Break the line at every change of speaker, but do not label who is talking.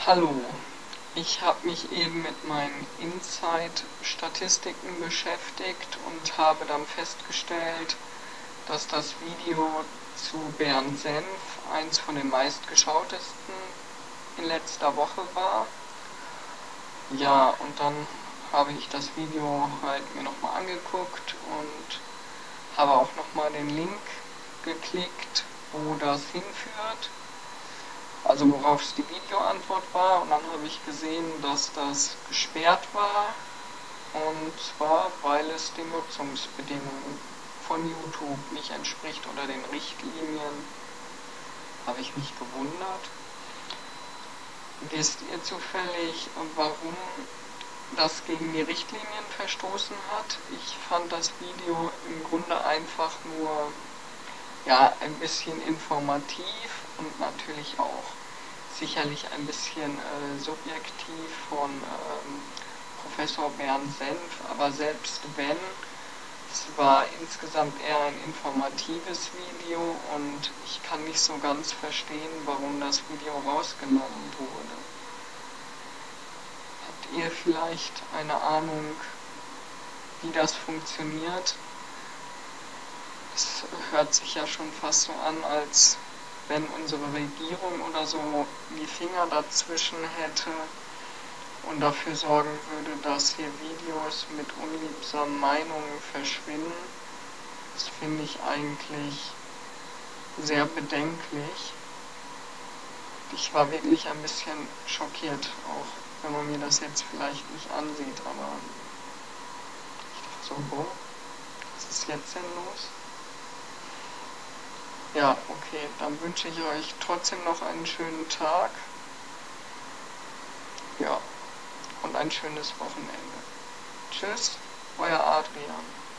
Hallo, ich habe mich eben mit meinen Insight-Statistiken beschäftigt und habe dann festgestellt, dass das Video zu Bernd Senf eins von den meistgeschautesten in letzter Woche war. Ja, und dann habe ich das Video halt mir nochmal angeguckt und habe auch nochmal den Link geklickt, wo das hinführt. Also worauf es die Videoantwort war, und dann habe ich gesehen, dass das gesperrt war, und zwar weil es den Nutzungsbedingungen von YouTube nicht entspricht oder den Richtlinien. Habe ich mich gewundert. Wisst ihr zufällig, warum das gegen die Richtlinien verstoßen hat? Ich fand das Video im Grunde einfach nur ein bisschen informativ und natürlich auch sicherlich ein bisschen subjektiv von Professor Bernd Senf, aber selbst wenn, es war insgesamt eher ein informatives Video und ich kann nicht so ganz verstehen, warum das Video rausgenommen wurde. Habt ihr vielleicht eine Ahnung, wie das funktioniert? Es hört sich ja schon fast so an, als wenn unsere Regierung oder so die Finger dazwischen hätte und dafür sorgen würde, dass hier Videos mit unliebsamen Meinungen verschwinden. Das finde ich eigentlich sehr bedenklich. Ich war wirklich ein bisschen schockiert, auch wenn man mir das jetzt vielleicht nicht ansieht, aber ich dachte so, was ist jetzt denn los? Ja, okay, dann wünsche ich euch trotzdem noch einen schönen Tag. Ja, und ein schönes Wochenende. Tschüss, euer Adrian.